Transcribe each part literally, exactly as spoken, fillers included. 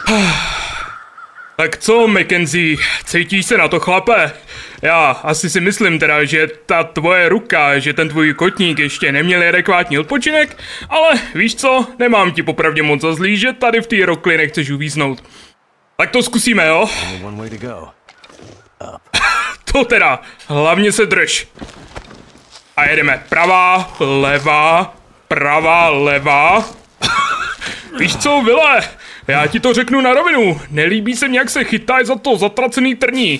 Tak co, Mackenzie, cítíš se na to, chlape? Já asi si myslím teda, že ta tvoje ruka, že ten tvůj kotník ještě neměl adekvátní odpočinek, ale víš co, nemám ti popravdě moc za zlý, že tady v té rokli nechceš uvíznout. Tak to zkusíme, jo? To teda, hlavně se drž. A jedeme pravá, levá, pravá, levá. Víš co, Vile? Já ti to řeknu na rovinu. Nelíbí se mi, jak se chytáš za to zatracený trní.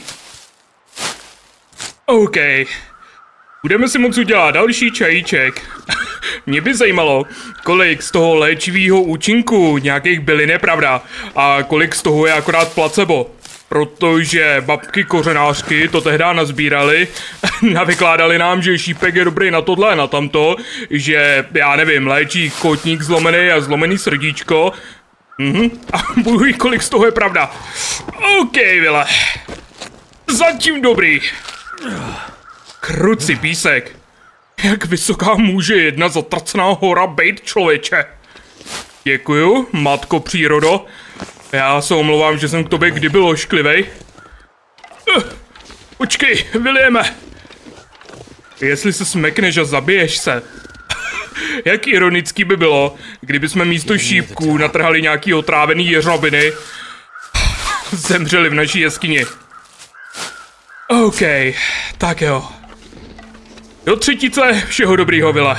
OK. Budeme si moct udělat další čajíček. Mě by zajímalo, kolik z toho léčivého účinku nějakých bylin je pravda a kolik z toho je akorát placebo. Protože babky kořenářky to tehdy nazbírali, navykládali nám, že šípek je dobrý na tohle a na tamto, že já nevím, léčí kotník zlomený a zlomený srdíčko. Mhm. A budu kolik z toho je pravda. OK, Vile. Zatím dobrý. Kruci písek. Jak vysoká může jedna zatracená hora bejt, člověče? Děkuju, matko přírodo. Já se omlouvám, že jsem k tobě kdy byl ošklivej. Uh, počkej, Williame. Jestli se smekneš a zabiješ se. Jak ironický by bylo, kdyby jsme místo šípků natrhali nějaký otrávený jeřabiny. Zemřeli v naší jeskyni. OK, tak jo. Do třetice všeho dobrýho, Vile.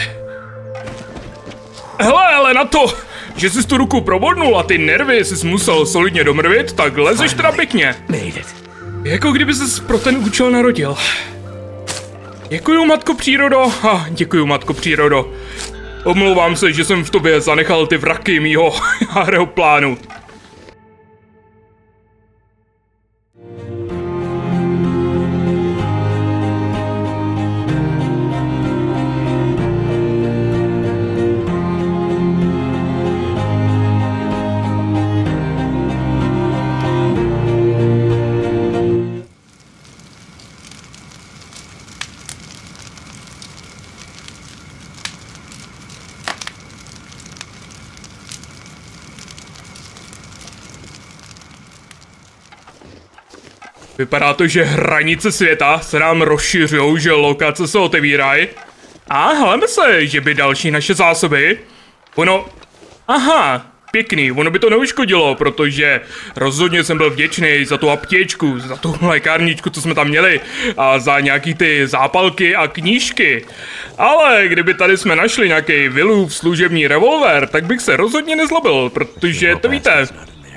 Hele, ale na to, že jsi tu ruku probodnul a ty nervy jsi musel solidně domrvit, tak lezeš teda pěkně. Jako kdyby ses pro ten účel narodil. Děkuju, matko přírodo, a děkuju, matko přírodo. Omlouvám se, že jsem v tobě zanechal ty vraky mýho aeroplánu. Vypadá to, že hranice světa se nám rozšiřují, že lokace se otevírají. A hledme se, že by další naše zásoby. Ono... Aha, pěkný, ono by to neuškodilo, protože rozhodně jsem byl vděčný za tu aptěčku, za tu lékárničku, co jsme tam měli, a za nějaký ty zápalky a knížky. Ale kdyby tady jsme našli nějaký Willův služební revolver, tak bych se rozhodně nezlobil, protože to víte...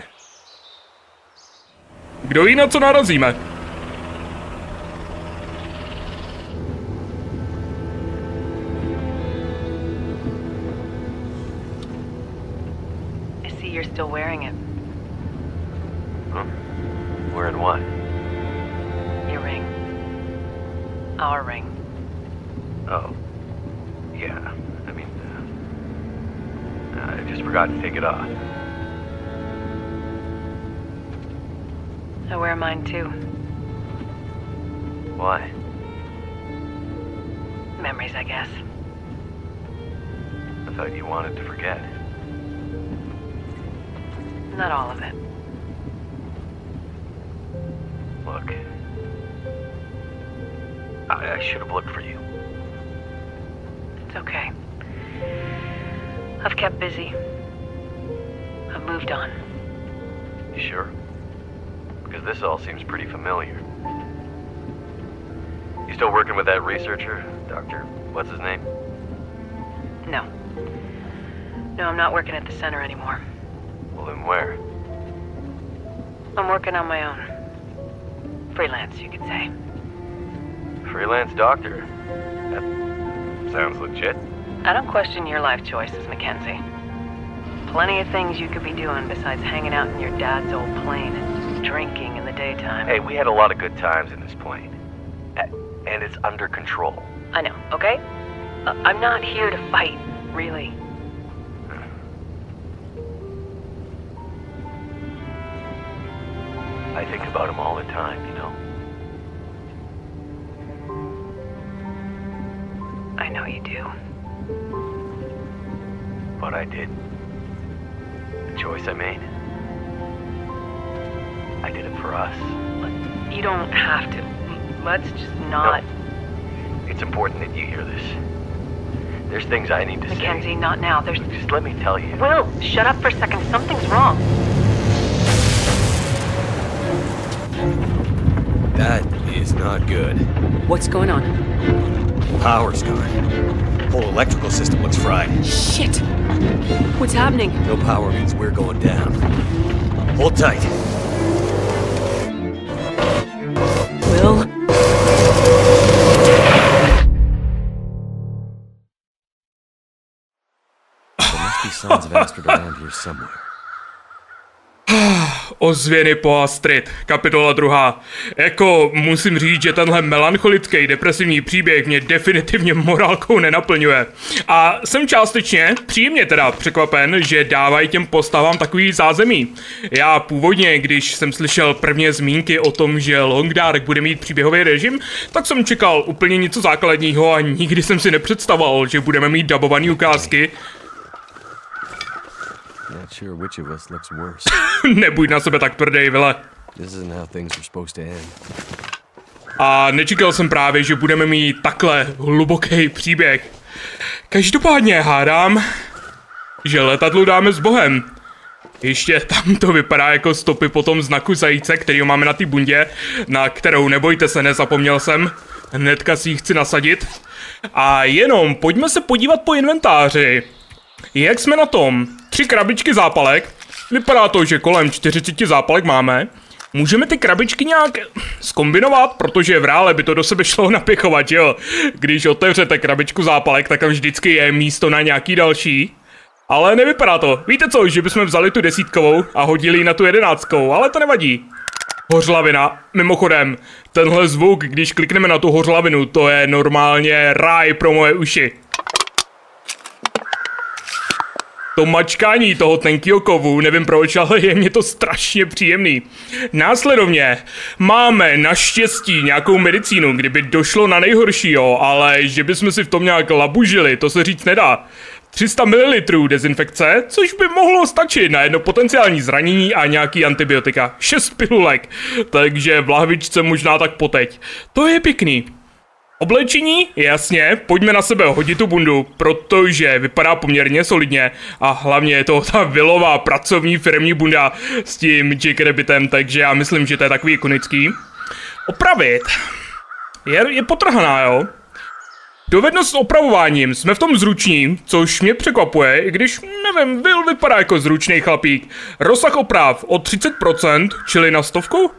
Kdo ví, na co narazíme? I see you're still wearing it. Huh? Wearing what? Your ring. Our ring. Oh. Yeah. I mean, uh, I just forgot to take it off. I wear mine too. Why? Memories, I guess. I thought you wanted to forget. Not all of it. Look. I, I should have looked for you. It's okay. I've kept busy. I've moved on. You sure? Because this all seems pretty familiar. You still working with that researcher, Doctor what's his name? No. No, I'm not working at the center anymore. Well, then where? I'm working on my own. Freelance, you could say. Freelance doctor? That sounds legit. I don't question your life choices, Mackenzie. Plenty of things you could be doing besides hanging out in your dad's old plane and drinking in the daytime. Hey, we had a lot of good times in this plane. And it's under control. I know, okay? Uh, I'm not here to fight, really. I think about him all the time, you know? I know you do. But I did. The choice I made. I did it for us. You don't have to. Let's just not... No. It's important that you hear this. There's things I need to Mackenzie, say. not now. There's... Just let me tell you. Will, shut up for a second. Something's wrong. That is not good. What's going on? Power's gone. Whole electrical system looks fried. Shit! What's happening? No power means we're going down. Hold tight. Will? There must be signs of Astrid around here somewhere. Ozvěny po Astrid, kapitola druhá. Jako musím říct, že tenhle melancholický depresivní příběh mě definitivně morálkou nenaplňuje. A jsem částečně, příjemně teda překvapen, že dávají těm postavám takový zázemí. Já původně, když jsem slyšel prvně zmínky o tom, že Long Dark bude mít příběhový režim, tak jsem čekal úplně něco základního a nikdy jsem si nepředstavoval, že budeme mít dabované ukázky. Not sure which of us looks worse. Nebuď na sebe tak tvrdý, vile. This isn't how things are supposed to end. A nečekal jsem právě, že budeme mít takhle hluboký příběh. Každopádně hádám, že letadlu dáme s Bohem. Ještě tam to vypadá jako stopy po tom znaku zajíce, který máme na té bundě, na kterou nebojte se, nezapomněl jsem. Hnedka si ji chci nasadit. A jenom pojďme se podívat po inventáři. Jak jsme na tom? Tři krabičky zápalek. Vypadá to, že kolem čtyřicet zápalek máme. Můžeme ty krabičky nějak zkombinovat, protože v reále by to do sebe šlo napěchovat, jo? Když otevřete krabičku zápalek, tak tam vždycky je místo na nějaký další. Ale nevypadá to. Víte co, že bychom vzali tu desítkovou a hodili ji na tu jedenáctkou, ale to nevadí. Hořlavina. Mimochodem, tenhle zvuk, když klikneme na tu hořlavinu, to je normálně ráj pro moje uši. To mačkání toho tenkýho kovu, nevím proč, ale je mě to strašně příjemný. Následovně máme naštěstí nějakou medicínu, kdyby došlo na nejhoršího, ale že bychom si v tom nějak labužili, to se říct nedá. tři sta mililitrů dezinfekce, což by mohlo stačit na jedno potenciální zranění a nějaký antibiotika. šest pilulek, takže v lahvičce možná tak poteď. To je pěkný. Oblečení? Jasně, pojďme na sebe hodit tu bundu, protože vypadá poměrně solidně a hlavně je to ta vilová pracovní firmní bunda s tím Jack Rabbitem, takže já myslím, že to je takový ikonický. Opravit. Je, je potrhaná, jo? Dovednost s opravováním, jsme v tom zruční, což mě překvapuje, i když, nevím, Will vypadá jako zručný chlapík. Rozsah oprav o třicet procent, čili na stovku?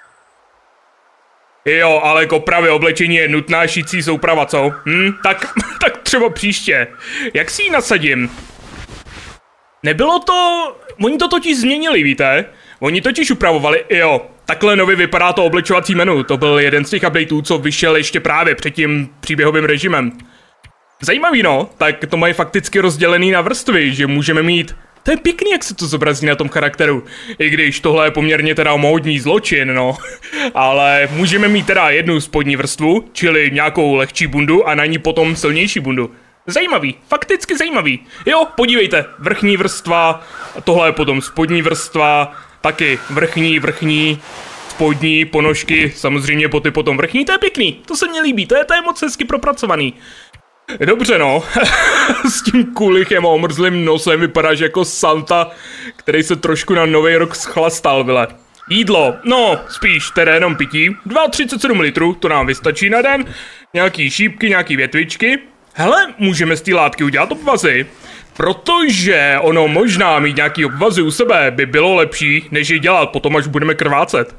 Jo, ale k opravě oblečení je nutná šící souprava, co? Hm, tak, tak třeba příště. Jak si ji nasadím? Nebylo to... Oni to totiž změnili, víte? Oni totiž upravovali, jo, takhle nově vypadá to oblečovací menu. To byl jeden z těch updateů, co vyšel ještě právě před tím příběhovým režimem. Zajímavý, no, tak to mají fakticky rozdělený na vrstvy, že můžeme mít... To je pěkný, jak se to zobrazí na tom charakteru. I když tohle je poměrně teda módní zločin, no. Ale můžeme mít teda jednu spodní vrstvu, čili nějakou lehčí bundu a na ní potom silnější bundu. Zajímavý, fakticky zajímavý. Jo, podívejte, vrchní vrstva, tohle je potom spodní vrstva, taky vrchní, vrchní, spodní, ponožky, samozřejmě boty potom vrchní, to je pěkný, to se mně líbí, to je, to je moc hezky propracovaný. Dobře no, s tím kulichem a omrzlým nosem vypadáš jako Santa, který se trošku na nový rok schlastal, vyle. Jídlo, no, spíš teda jenom pití, třicet dva sedm litrů, to nám vystačí na den, nějaký šípky, nějaký větvičky. Hele, můžeme z té látky udělat obvazy, protože ono možná mít nějaký obvazy u sebe by bylo lepší, než je dělat potom, až budeme krvácet.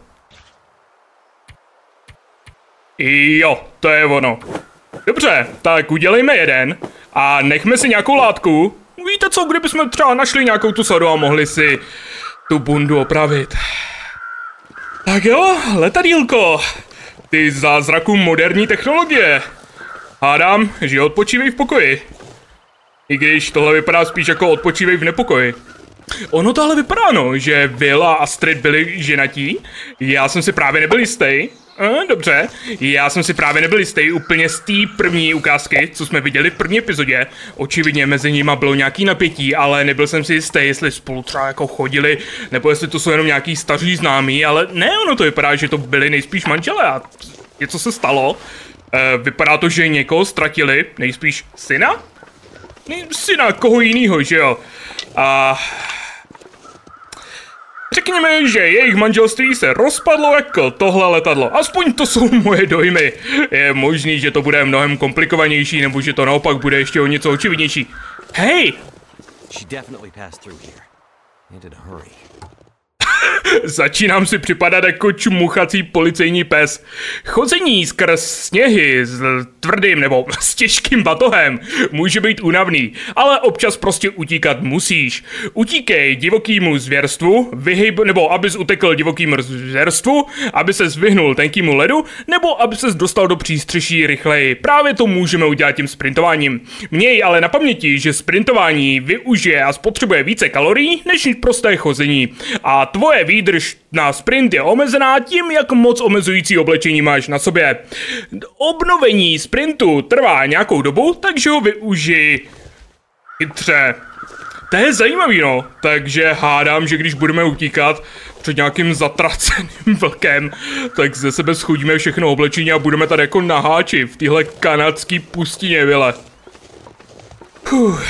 Jo, to je ono. Dobře, tak udělejme jeden a nechme si nějakou látku. Víte co, kdybychom třeba našli nějakou tu sadu a mohli si tu bundu opravit. Tak jo, letadýlko. Ty zázraků moderní technologie. Hádám, že odpočívej v pokoji. I když tohle vypadá spíš jako odpočívej v nepokoji. Ono to ale vypadá, no, že Will a Astrid byli ženatí. Já jsem si právě nebyl jistý. Eh, dobře, já jsem si právě nebyl jistý úplně z té první ukázky, co jsme viděli v první epizodě. Očividně mezi nimi bylo nějaký napětí, ale nebyl jsem si jistý, jestli spolu třeba jako chodili, nebo jestli to jsou jenom nějaký staří známí, ale ne, ono to vypadá, že to byli nejspíš manželé a něco se stalo. Eh, vypadá to, že někoho ztratili, nejspíš syna? Syna koho jinýho, že jo? A... Řekněme, že jejich manželství se rozpadlo jako tohle letadlo. Aspoň to jsou moje dojmy. Je možný, že to bude mnohem komplikovanější, nebo že to naopak bude ještě o něco očividnější. Hej! She definitely passed through here. And in a hurry. Začínám si připadat jako čmuchací policejní pes. Chození skrz sněhy s tvrdým nebo s těžkým batohem může být únavný, ale občas prostě utíkat musíš. Utíkej divokýmu zvěrstvu, vyhyb, nebo abys utekl divokýmu zvěrstvu, aby ses vyhnul tenkýmu ledu, nebo aby ses dostal do přístřeší rychleji. Právě to můžeme udělat tím sprintováním. Měj ale na paměti, že sprintování využije a spotřebuje více kalorií než prosté chození. A tvoje výdrž na sprint je omezená tím, jak moc omezující oblečení máš na sobě. Obnovení sprintu trvá nějakou dobu, takže ho využij chytře. To je zajímavý, no. Takže hádám, že když budeme utíkat před nějakým zatraceným vlkem, tak ze sebe schodíme všechno oblečení a budeme tady jako naháči v téhle kanadský pustině, vyle. Huh.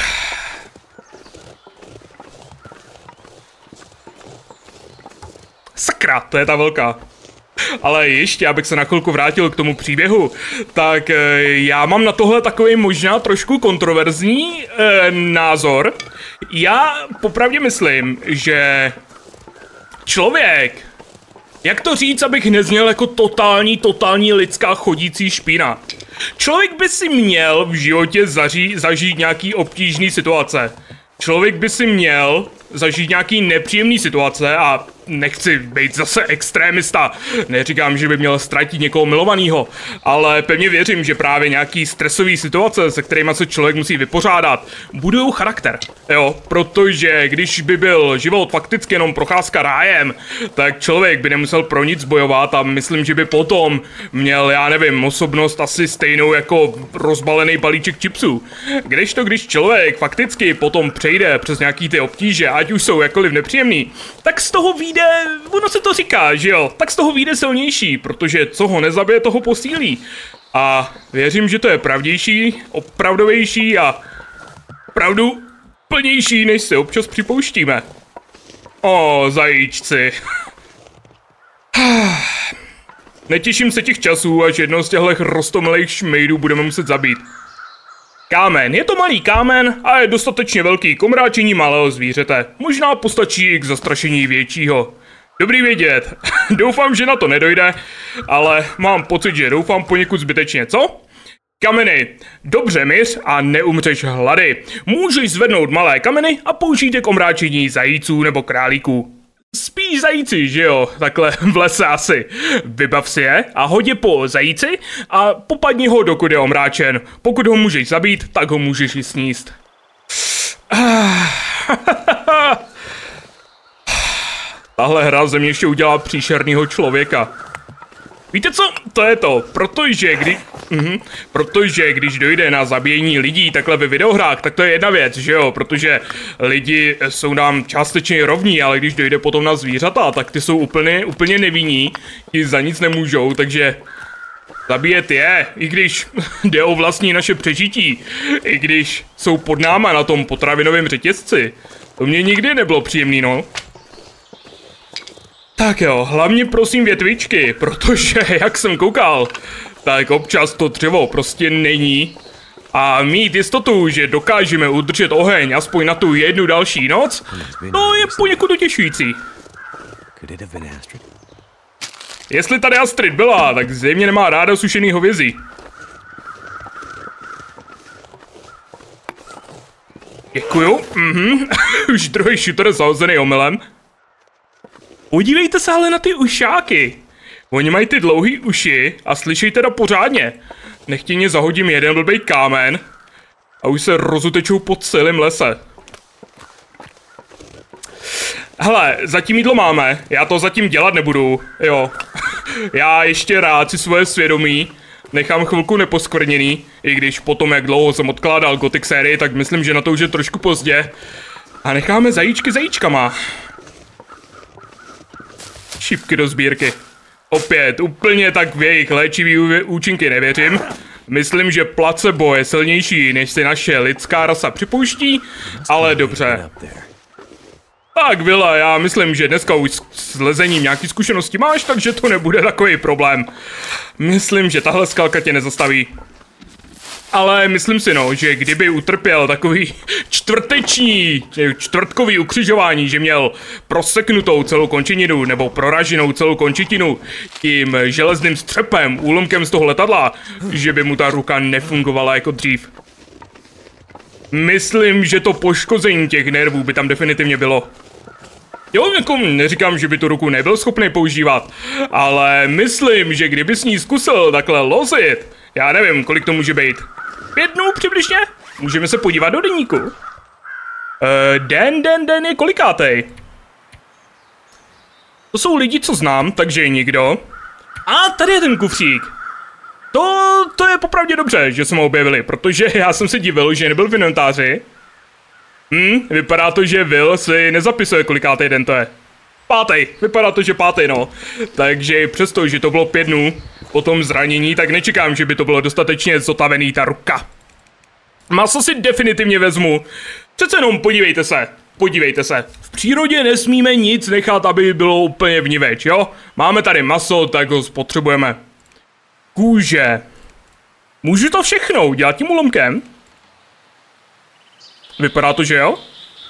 Sakra, to je ta velká. Ale ještě, abych se na chvilku vrátil k tomu příběhu, tak e, já mám na tohle takový možná trošku kontroverzní e, názor. Já popravdě myslím, že člověk, jak to říct, abych nezněl jako totální, totální lidská chodící špína. Člověk by si měl v životě zaří, zažít nějaký obtížný situace. Člověk by si měl zažít nějaký nepříjemný situace a nechci být zase extrémista, neříkám, že by měl ztratit někoho milovaného, ale pevně věřím, že právě nějaký stresový situace, se kterými se člověk musí vypořádat, budují charakter, jo, protože když by byl život fakticky jenom procházka rájem, tak člověk by nemusel pro nic bojovat a myslím, že by potom měl, já nevím, osobnost asi stejnou jako rozbalený balíček chipsů. Kdežto když člověk fakticky potom přejde přes nějaký ty obtíže, ať už jsou jakkoliv nepříjemný, tak z toho vyjde, ono se to říká, že jo, tak z toho vyjde silnější, protože co ho nezabije, toho posílí. A věřím, že to je pravdější, opravdovější a opravdu plnější, než si občas připouštíme. O, zajíčci. Netěším se těch časů, až jednou z těchto roztomilých šmejdů budeme muset zabít. Kámen. Je to malý kámen a je dostatečně velký k omráčení malého zvířete. Možná postačí i k zastrašení většího. Dobrý vědět. Doufám, že na to nedojde, ale mám pocit, že doufám poněkud zbytečně, co? Kameny. Dobře myř a neumřeš hlady. Můžeš zvednout malé kameny a použít je k omráčení zajíců nebo králíků. Spíš zajíci, že jo? Takhle v lese asi. Vybav si je a hodě po zajíci a popadni ho, dokud je omráčen. Pokud ho můžeš zabít, tak ho můžeš i sníst. Tahle hra ze mě ještě udělá příšernýho člověka. Víte co? To je to, protože když, mhm, protože když dojde na zabíjení lidí takhle ve videohrách, tak to je jedna věc, že jo? Protože lidi jsou nám částečně rovní, ale když dojde potom na zvířata, tak ty jsou úplně, úplně nevinní, ti za nic nemůžou, takže zabíjet je, i když jde o vlastní naše přežití, i když jsou pod náma na tom potravinovém řetězci. To mě nikdy nebylo příjemný, no. Tak jo, hlavně prosím větvičky, protože jak jsem koukal, tak občas to dřevo prostě není. A mít jistotu, že dokážeme udržet oheň aspoň na tu jednu další noc, to je poněkud utěšující. Jestli tady Astrid byla, tak zřejmě nemá ráda sušený hovězí. Děkuju, mhm, už druhý shooter zahozený omylem. Podívejte se ale na ty ušáky. Oni mají ty dlouhý uši a slyšej teda pořádně. Nechtěně zahodím jeden blbej kámen a už se rozutečou po celém lese. Hele, zatím jídlo máme, já to zatím dělat nebudu, jo. Já ještě rád si svoje svědomí nechám chvilku neposkvrněný, i když potom, jak dlouho jsem odkládal Gothic sérii, tak myslím, že na to už je trošku pozdě. A necháme zajíčky zajíčkama. Šipky do sbírky. Opět, úplně tak v jejich léčivý účinky nevěřím. Myslím, že placebo je silnější, než si naše lidská rasa připouští, ale dobře. Tak, Vila, já myslím, že dneska už s lezením nějaký zkušenosti máš, takže to nebude takový problém. Myslím, že tahle skalka tě nezastaví. Ale myslím si, no, že kdyby utrpěl takový čtvrteční, čtvrtkový ukřižování, že měl proseknutou celou končetinu nebo proraženou celou končetinu tím železným střepem, úlomkem z toho letadla, že by mu ta ruka nefungovala jako dřív. Myslím, že to poškození těch nervů by tam definitivně bylo. Jo, jako neříkám, že by tu ruku nebyl schopný používat, ale myslím, že kdyby s ní zkusil takhle lozit, já nevím, kolik to může být. Pět dnů přibližně? Můžeme se podívat do deníku. Uh, den, den, den je kolikátej? To jsou lidi, co znám, takže nikdo. A tady je ten kufřík. To, to je popravdě dobře, že jsme ho objevili, protože já jsem se divil, že nebyl v inventáři. Hm, vypadá to, že Will si nezapisuje, kolikátej den to je. Pátej, vypadá to, že pátej, no. Takže přesto, že to bylo pět dnů po tom zranění, tak nečekám, že by to bylo dostatečně zotavený ta ruka. Maso si definitivně vezmu. Přece jenom podívejte se, podívejte se. V přírodě nesmíme nic nechat, aby bylo úplně vniveč, jo? Máme tady maso, tak ho spotřebujeme. Kůže. Můžu to všechno udělat tím úlomkem? Vypadá to, že jo?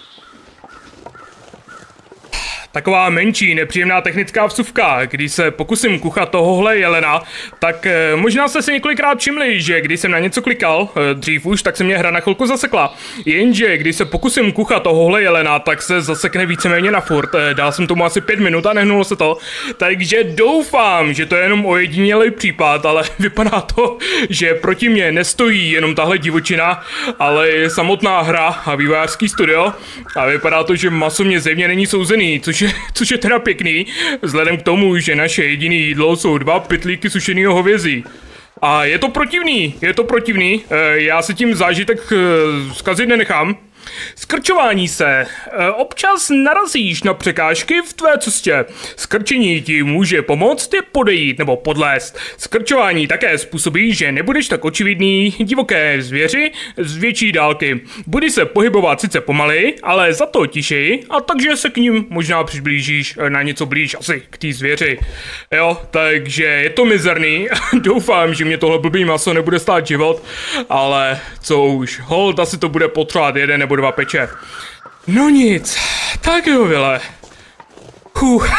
Taková menší, nepříjemná technická vsuvka. Když se pokusím kuchat tohohle jelena, tak e, možná jste si několikrát všimli, že když jsem na něco klikal, e, dřív už, tak se mě hra na chvilku zasekla. Jenže když se pokusím kuchat tohohle jelena, tak se zasekne víceméně na furt. E, dal jsem tomu asi pět minut a nehnulo se to. Takže doufám, že to je jenom ojedinělý případ, ale vypadá to, že proti mně nestojí jenom tahle divočina, ale je samotná hra a vývojářský studio. A vypadá to, že maso mě zjevně není souzený, což je, což je teda pěkný, vzhledem k tomu, že naše jediné jídlo jsou dva pytlíky sušeného hovězí. A je to protivný, je to protivný, e, já si tím zážitek e, zkazit nenechám. Skrčování se. E, občas narazíš na překážky v tvé cestě. Skrčení ti může pomoct je podejít nebo podlézt. Skrčování také způsobí, že nebudeš tak očividný divoké zvěři z větší dálky. Budeš se pohybovat sice pomaleji, ale za to tišeji, a takže se k ním možná přiblížíš na něco blíž asi k té zvěři. Jo, takže je to mizerný. Doufám, že mě tohle blbý maso nebude stát život, ale co už, hold, asi to bude potřebovat jeden nebo dva peče. No nic, tak jo, Vile. Huh.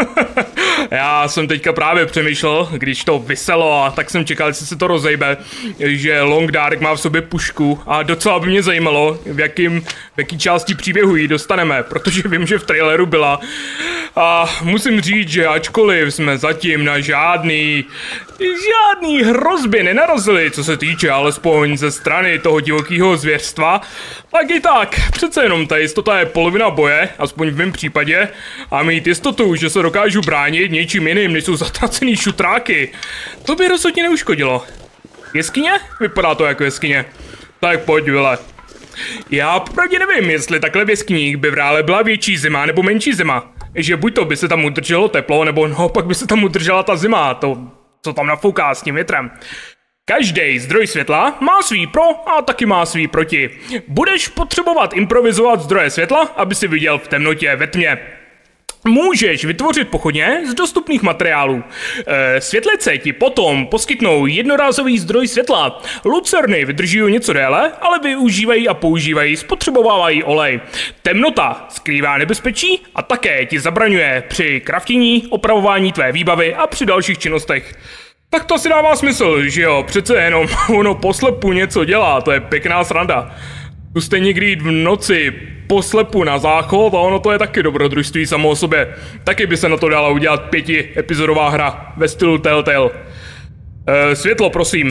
Já jsem teďka právě přemýšlel, když to viselo, a tak jsem čekal, jestli se to rozejbe, že Long Dark má v sobě pušku a docela by mě zajímalo, v, jakým, v jaký části příběhu ji dostaneme, protože vím, že v traileru byla. A musím říct, že ačkoliv jsme zatím na žádný, žádný hrozby nenarazili, co se týče alespoň ze strany toho divokého zvěřstva, tak i tak, přece jenom ta jistota je polovina boje, aspoň v mém případě, a mít jistotu, že se dokážu bránit něčím jiným, než jsou zatracený šutráky, to by rozhodně neuškodilo. Jeskyně? Vypadá to jako jeskyně. Tak pojď, Vile. Já popravdě nevím, jestli takhle v jeskyních by v reále byla větší zima nebo menší zima. Že buď to by se tam udrželo teplo, nebo naopak by se tam udržela ta zima, to, co tam nafouká s tím větrem. Každý zdroj světla má svý pro a taky má svý proti. Budeš potřebovat improvizovat zdroje světla, aby si viděl v temnotě ve tmě. Můžeš vytvořit pochodně z dostupných materiálů. E, světlice ti potom poskytnou jednorázový zdroj světla. Lucerny vydrží něco déle, ale využívají a používají, spotřebovávají olej. Temnota skrývá nebezpečí a také ti zabraňuje při kraftění, opravování tvé výbavy a při dalších činnostech. Tak to si dává smysl, že jo, přece jenom ono poslepu něco dělá, to je pěkná sranda. Zkuste někdy jít v noci poslepu na záchod a ono to je taky dobrodružství samo o sobě. Taky by se na to dala udělat pěti epizodová hra ve stylu Telltale. E, světlo, prosím.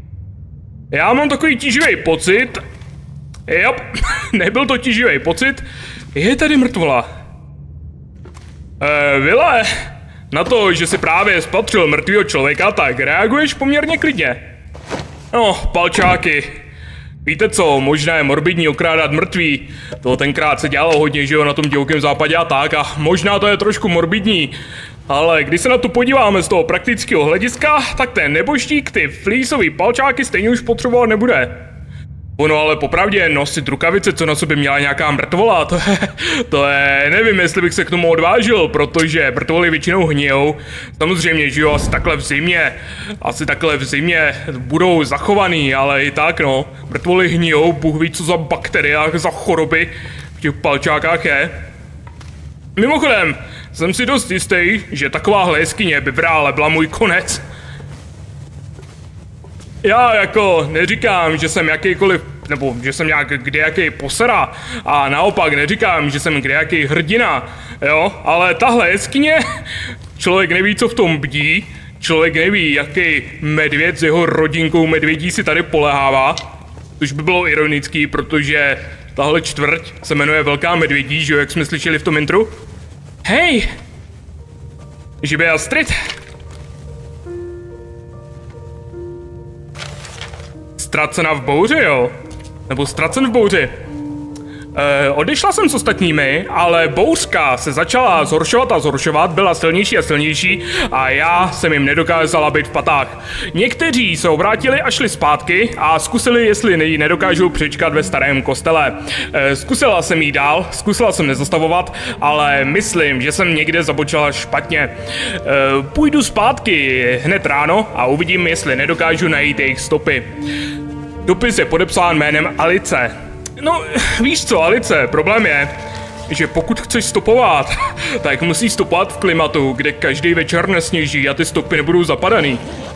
Já mám takový tíživý pocit. Jop, nebyl to tíživý pocit. Je tady mrtvola. E, Vile, Na to, že si právě spatřil mrtvýho člověka, tak reaguješ poměrně klidně. No, palčáky. Víte co, možná je morbidní okrádat mrtví. To tenkrát se dělalo hodně, že jo, na tom divokém západě a tak, a možná to je trošku morbidní. Ale když se na to podíváme z toho praktického hlediska, tak ten nebožtík ty flísový palčáky stejně už potřebovat nebude. Ono ale popravdě nosit rukavice, co na sobě měla nějaká mrtvola, to je, to je, nevím, jestli bych se k tomu odvážil, protože mrtvoly většinou hnijou. Samozřejmě, že jo, asi takhle v zimě, asi takhle v zimě budou zachovaný, ale i tak no, mrtvoly hnijou, Bůh ví, co za bakteriách, za choroby v těch palčákách je. Mimochodem, jsem si dost jistý, že takováhle jeskyně by v reále byla můj konec. Já jako neříkám, že jsem jakýkoliv, nebo že jsem nějak kdejaký posera, a naopak neříkám, že jsem kdejaký hrdina, jo, ale tahle jeskyně, člověk neví, co v tom bdí, člověk neví, jaký medvěd s jeho rodinkou medvědí si tady polehává, což by bylo ironický, protože tahle čtvrť se jmenuje Velká medvědí, že jo, jak jsme slyšeli v tom intru. Hej! Žibě Astrid? Ztracena v bouři, jo? Nebo ztracen v bouři? E, odešla jsem s ostatními, ale bouřka se začala zhoršovat a zhoršovat, byla silnější a silnější a já jsem jim nedokázala být v patách. Někteří se obrátili a šli zpátky a zkusili, jestli ji nedokážou přečkat ve starém kostele. E, zkusila jsem jí dál, zkusila jsem nezastavovat, ale myslím, že jsem někde zabočila špatně. E, půjdu zpátky hned ráno a uvidím, jestli nedokážu najít jejich stopy. Dopis je podepsán jménem Alice. No, víš co, Alice, problém je, že pokud chceš stopovat, tak musíš stopovat v klimatu, kde každý večer nesněží a ty stopy nebudou zapadaný.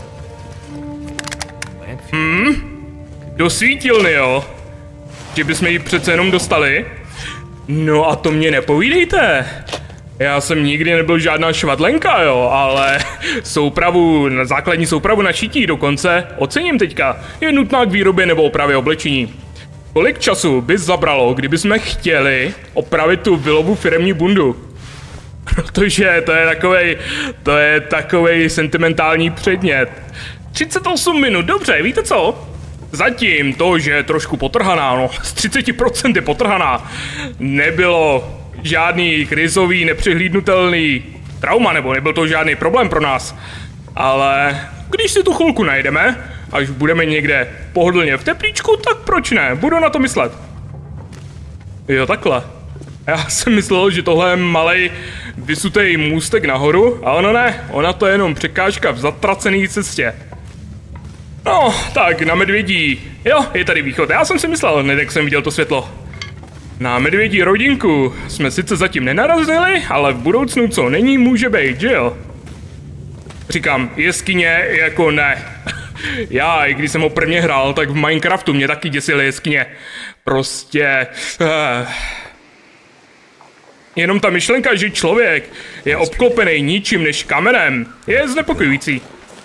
Hmm? Do svítilny, jo? Že bychom ji přece jenom dostali? No a to mě nepovídejte. Já jsem nikdy nebyl žádná švadlenka, jo, ale soupravu, základní soupravu na šití dokonce ocením teďka. Je nutná k výrobě nebo opravě oblečení. Kolik času by zabralo, kdybychom chtěli opravit tu Willovu firemní bundu? Protože to je takovej, to je takovej sentimentální předmět. třicet osm minut, dobře, víte co? Zatím to, že je trošku potrhaná, no, z třicet procent je potrhaná, nebylo žádný krizový, nepřehlídnutelný trauma, nebo nebyl to žádný problém pro nás. Ale když si tu chvilku najdeme, až budeme někde pohodlně v teplíčku, tak proč ne? Budu na to myslet. Jo, takhle. Já jsem myslel, že tohle je malej vysutej můstek nahoru, ale ono ne, ona to je jenom překážka v zatracené cestě. No, tak na medvědí. Jo, je tady východ. Já jsem si myslel, hned jak jsem viděl to světlo. Na medvědí rodinku jsme sice zatím nenarazili, ale v budoucnu co není, může být, že jo? Říkám, jeskyně jako ne. Já, i když jsem ho prvně hrál, tak v Minecraftu mě taky děsily jeskyně. Prostě... Uh, jenom ta myšlenka, že člověk je obklopený ničím než kamenem, je znepokojující.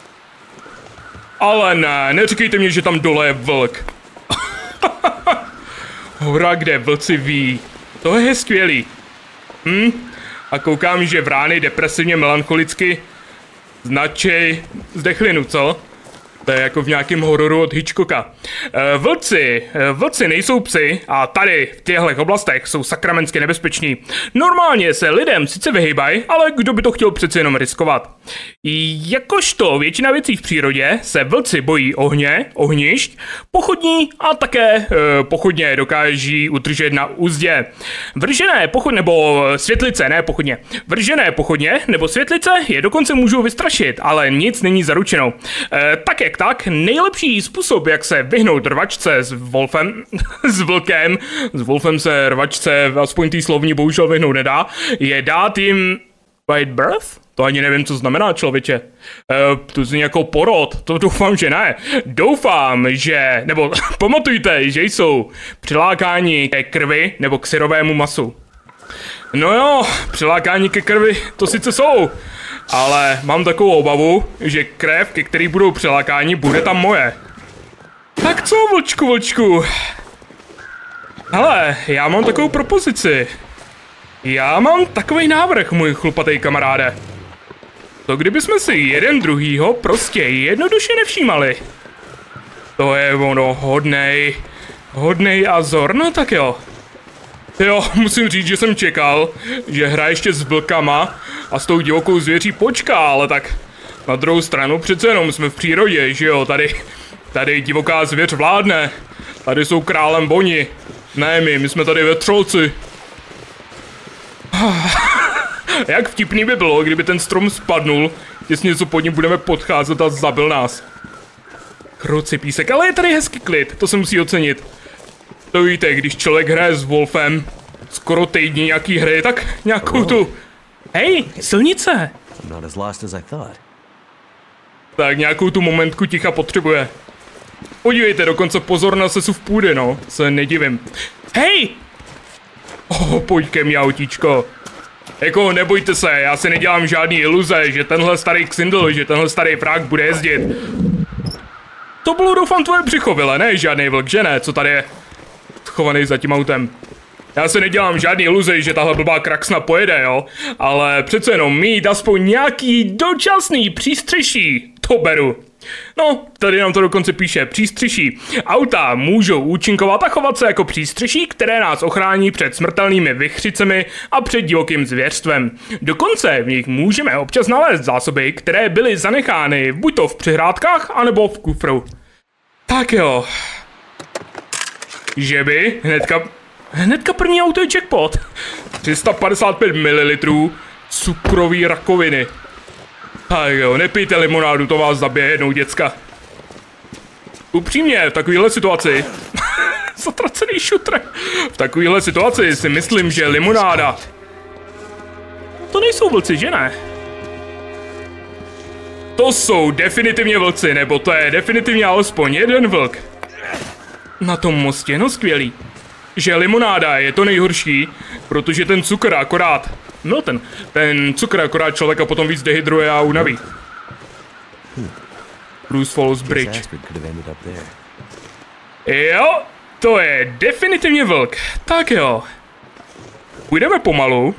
Ale ne, neříkejte mě, že tam dole je vlk. Hora, kde vlci ví. To je skvělý. Hm? A koukám, že vrány depresivně melancholicky značej zdechlinu, co? To je jako v nějakém hororu od Hitchcocka. E, vlci, e, vlci nejsou psy a tady v těchto oblastech jsou sakramensky nebezpeční. Normálně se lidem sice vyhýbají, ale kdo by to chtěl přece jenom riskovat. Jakožto většina věcí v přírodě se vlci bojí ohně, ohnišť, pochodní a také e, pochodně dokáží udržet na úzdě. Vržené pochodně, nebo světlice, ne pochodně. Vržené pochodně nebo světlice je dokonce můžou vystrašit, ale nic není zaručeno. E, tak jak tak, nejlepší způsob, jak se vyhnout rvačce s Wolfem, s vlkem, s Wolfem se rvačce, aspoň tý slovní bohužel vyhnout nedá, je dát jim white birth? To ani nevím, co znamená, člověče. E, to zní jako porod, to doufám, že ne. Doufám, že, nebo pamatujte, že jsou přilákáni ke krvi nebo k syrovému masu. No jo, přilákání ke krvi to sice jsou, ale mám takovou obavu, že krev, ke který budou přilákáni, bude tam moje. Tak co, vlčku, vlčku? Hele, já mám takovou propozici. Já mám takovej návrh, můj chlupatej kamaráde. To kdybychom si jeden druhýho prostě jednoduše nevšímali. To je ono, hodnej, hodnej Azor, no tak jo. Jo, musím říct, že jsem čekal, že hra ještě s vlkama a s tou divokou zvěří počká, ale tak na druhou stranu přece jenom jsme v přírodě, že jo, tady, tady divoká zvěř vládne, tady jsou králem boni, ne my, my jsme tady vetřolci. Jak vtipný by bylo, kdyby ten strom spadnul, těsně co pod ním budeme podcházet a zabil nás. Kruci písek, ale je tady hezký klid, to se musí ocenit. To víte, když člověk hraje s Wolfem, skoro týdně nějaký hry, tak nějakou tu... Hej, silnice! Tak nějakou tu momentku ticha potřebuje. Podívejte, dokonce pozor na sesuv půdy, no, se nedivím. Hej! Oh, pojď ke mně, autíčko. Jako, nebojte se, já si nedělám žádný iluze, že tenhle starý Xindl, že tenhle starý frak bude jezdit. To bylo, doufám, tvoje břicho, vile, ne žádný vlk, že ne, co tady je schovaný za tím autem. Já se nedělám žádný iluze, že tahle blbá kraksna pojede, jo, ale přece jenom mít aspoň nějaký dočasný přístřeší, to beru. No, tady nám to dokonce píše, přístřeší. Auta můžou účinkovat a chovat se jako přístřeší, které nás ochrání před smrtelnými vichřicemi a před divokým zvěřstvem. Dokonce v nich můžeme občas nalézt zásoby, které byly zanechány buď to v přihrádkách, anebo v kufru. Tak jo. Že by hnedka... Hnedka první auto je jackpot. tři sta padesát pět mililitrů cukrový rakoviny. Tak jo, nepijte limonádu, to vás zabije jednou, děcka. Upřímně, v takovéhle situaci... Zatracený šutr. V takovéhle situaci si myslím, že limonáda... To nejsou vlci, že ne? To jsou definitivně vlci, nebo to je definitivně alespoň jeden vlk. Na tom mostě, no skvělý. Že limonáda je to nejhorší, protože ten cukr akorát... No ten, ten cukr akorát člověka potom víc dehydruje a unaví. Bruce Falls Bridge. Jo, to je definitivně vlk. Tak jo. Půjdeme pomalu.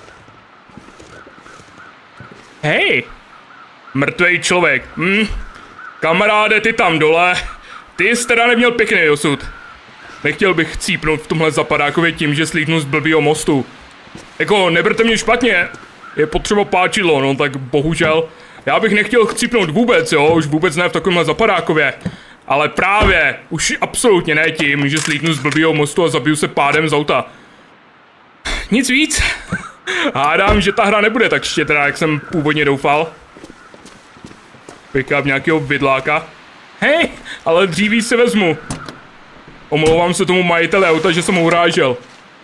Hej. Mrtvej člověk. Hm. Kamaráde, ty tam dole. Ty jsi teda neměl pěkný osud. Nechtěl bych chcípnout v tomhle zapadákově tím, že slídnu z blbýho mostu. Jako, neberte mě špatně, je potřeba páčidlo, no tak bohužel. Já bych nechtěl chcípnout vůbec, jo, už vůbec ne v takovémhle zapadákově. Ale právě, už absolutně ne tím, že slídnu z blbýho mostu a zabiju se pádem z auta. Nic víc. Hádám, že ta hra nebude tak štědrá, jak jsem původně doufal. Pick-up nějakého vidláka. Hej, ale dříví si vezmu. Omlouvám se tomu majiteli auta, že jsem ho urážel.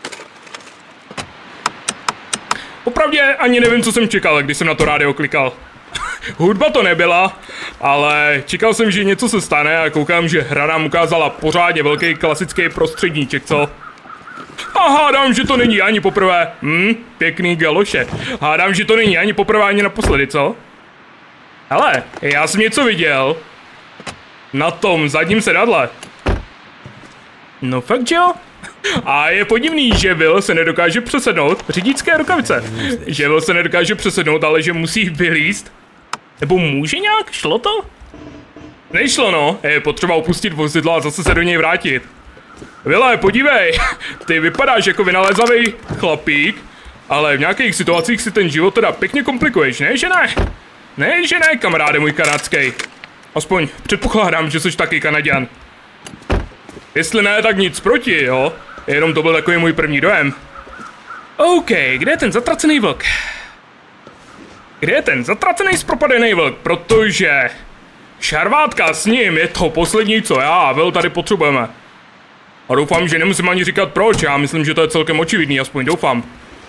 Popravdě ani nevím, co jsem čekal, když jsem na to rádio klikal. Hudba to nebyla, ale čekal jsem, že něco se stane a koukám, že hra nám ukázala pořádně velký klasický prostředníček, co? A hádám, že to není ani poprvé. Hm, pěkný galoše. Hádám, že to není ani poprvé, ani naposledy, co? Hele, já jsem něco viděl. Na tom zadním sedadle. No fakt, že jo? A je podivný, že Will se nedokáže přesednout. Řidičské rukavice. Že Will se nedokáže přesednout, ale že musí vylízt. Nebo může nějak? Šlo to? Nešlo, no. Je potřeba opustit vozidlo a zase se do něj vrátit. Wille, podívej. Ty vypadáš jako vynalézavý chlapík, ale v nějakých situacích si ten život teda pěkně komplikuješ, ne, že ne? Ne, že ne, kamaráde můj kanadský. Aspoň předpokládám, že jsi taky Kanaďan. Jestli ne, tak nic proti, jo? Jenom to byl takový můj první dojem. OK, kde je ten zatracený vlk? Kde je ten zatracený zpropadený vlk? Protože... šarvátka s ním je to poslední, co já a Will tady potřebujeme. A doufám, že nemusím ani říkat proč, já myslím, že to je celkem očividný, aspoň doufám.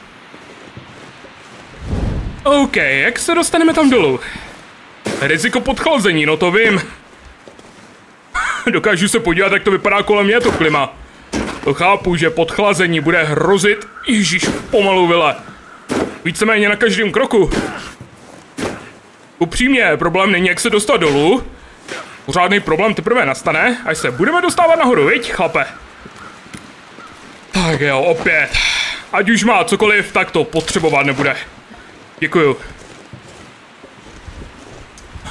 OK, jak se dostaneme tam dolů? Riziko podchlazení, no to vím. Dokážu se podívat, jak to vypadá kolem mě, to klima. To chápu, že podchlazení bude hrozit. Ježíš, pomalu, Wille. Víceméně na každém kroku. Upřímně, problém není, jak se dostat dolů. Pořádný problém teprve nastane, až se budeme dostávat nahoru, viď, chlape? Tak jo, opět. Ať už má cokoliv, tak to potřebovat nebude. Děkuju.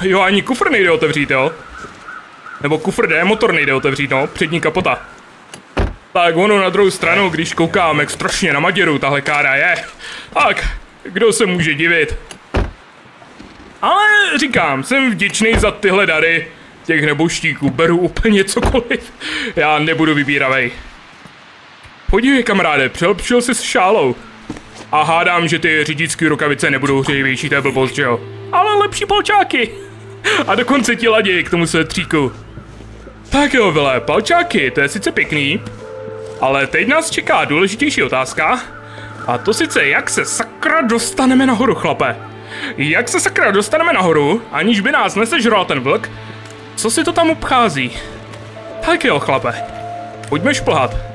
Jo, ani kufr nejde otevřít, jo? Nebo kufr jde, motor nejde otevřít, no, přední kapota. Tak ono na druhou stranu, když koukám, jak strašně na Maděru tahle kára je. Tak, kdo se může divit? Ale říkám, jsem vděčný za tyhle dary. Těch neboštíků beru úplně cokoliv. Já nebudu vybíravej. Podívej, kamaráde, přilepšil jsi s šálou. A hádám, že ty řidičské rukavice nebudou hřejivější, to je blbost, že jo? Ale lepší palčáky. A dokonce ti ladí k tomu svetříku. Tak jo, vyle, palčáky, to je sice pěkný. Ale teď nás čeká důležitější otázka. A to sice, jak se sakra dostaneme nahoru, chlape? Jak se sakra dostaneme nahoru, aniž by nás nesežral ten vlk? Co si to tam obchází? Tak jo, chlape. Pojďme šplhat.